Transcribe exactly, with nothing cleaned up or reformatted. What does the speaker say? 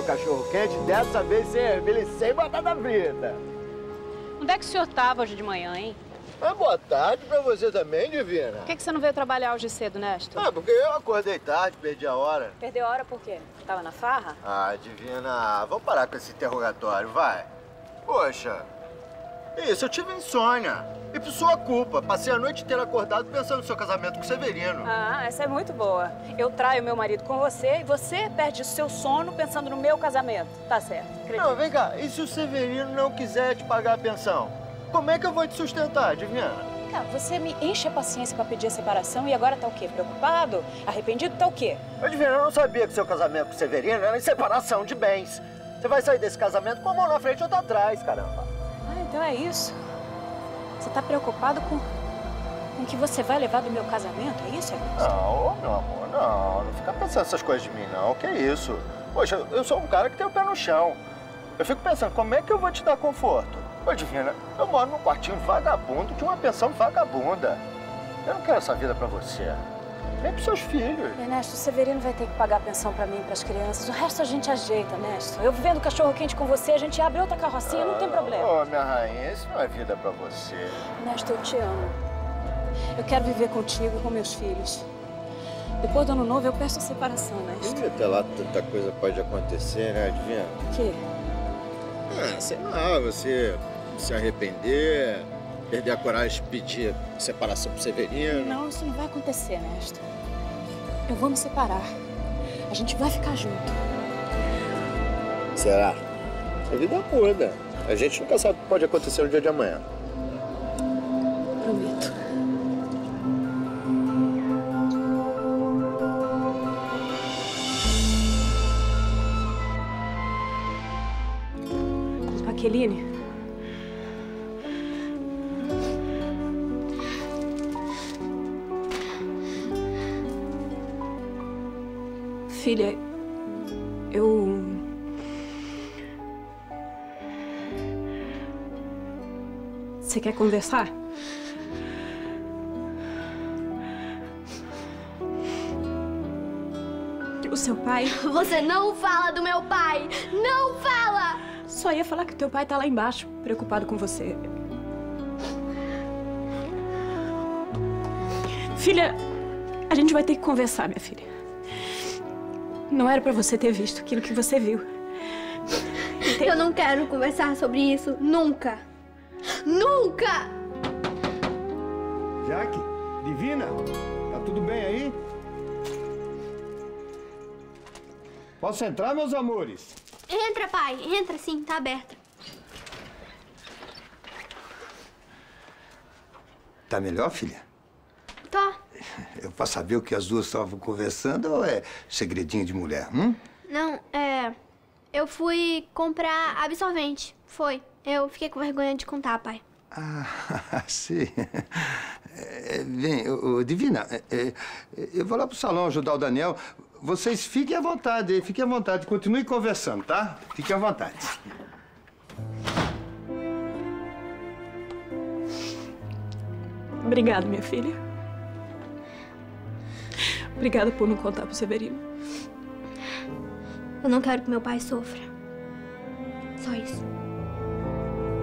cachorro-quente, dessa vez sem ervilha e sem batata frita. Onde é que o senhor estava hoje de manhã, hein? Ah, boa tarde pra você também, Divina. Por que, que você não veio trabalhar hoje cedo, Néstor? Ah, porque eu acordei tarde, perdi a hora. Perdeu a hora por quê? Tava na farra? Ah, Divina, vamos parar com esse interrogatório, vai. Poxa, isso, eu tive insônia. E por sua culpa, passei a noite inteira acordado pensando no seu casamento com o Severino. Ah, essa é muito boa. Eu traio meu marido com você e você perde o seu sono pensando no meu casamento. Tá certo, acredito. Não, vem cá, e se o Severino não quiser te pagar a pensão? Como é que eu vou te sustentar, Divina? Cara, você me enche a paciência pra pedir a separação e agora tá o quê? Preocupado? Arrependido? Tá o quê? Ô, Divina, eu não sabia que seu casamento com o Severino era em separação de bens. Você vai sair desse casamento com a mão na frente e outra atrás, caramba. Ah, então é isso. Você tá preocupado com, com o que você vai levar do meu casamento? É isso, Augusto? Não, meu amor, não. Não fica pensando essas coisas de mim, não. Que isso? Poxa, eu sou um cara que tem o pé no chão. Eu fico pensando, como é que eu vou te dar conforto? Ô, Divina, eu moro num quartinho vagabundo de uma pensão vagabunda. Eu não quero essa vida pra você. Nem pros seus filhos. Ernesto, o Severino vai ter que pagar a pensão pra mim e pras crianças. O resto a gente ajeita, Ernesto. Eu vivendo cachorro-quente com você, a gente abre outra carrocinha, ah, não tem problema. Ô, minha rainha, isso não é vida pra você. Ernesto, eu te amo. Eu quero viver contigo e com meus filhos. Depois do ano novo, eu peço a separação, Ernesto. E até lá tanta coisa pode acontecer, né, Divina? O quê? Ah, sei lá, você se arrepender, perder a coragem de pedir separação pro Severino. Não, isso não vai acontecer, Ernesto. Eu vou me separar. A gente vai ficar junto. Será? A vida muda. A gente nunca sabe o que pode acontecer no dia de amanhã. Prometo. Aqueline. Filha, eu... Você quer conversar? O seu pai... Você não fala do meu pai! Não fala! Só ia falar que teu pai tá lá embaixo, preocupado com você. Filha, a gente vai ter que conversar, minha filha. Não era pra você ter visto aquilo que você viu. Entende? Eu não quero conversar sobre isso. Nunca. Nunca! Jaque, Divina, tá tudo bem aí? Posso entrar, meus amores? Entra, pai. Entra sim, tá aberta. Tá melhor, filha? Tô. Eu posso saber o que as duas estavam conversando ou é segredinho de mulher, hum? Não, é... Eu fui comprar absorvente. Foi. Eu fiquei com vergonha de contar, pai. Ah, sim. É, bem, ô, ô, Divina, é, é, eu vou lá pro salão ajudar o Daniel. Vocês fiquem à vontade, fiquem à vontade. Continuem conversando, tá? Fiquem à vontade. Obrigada, minha filha. Obrigada por não contar pro Severino. Eu não quero que meu pai sofra. Só isso.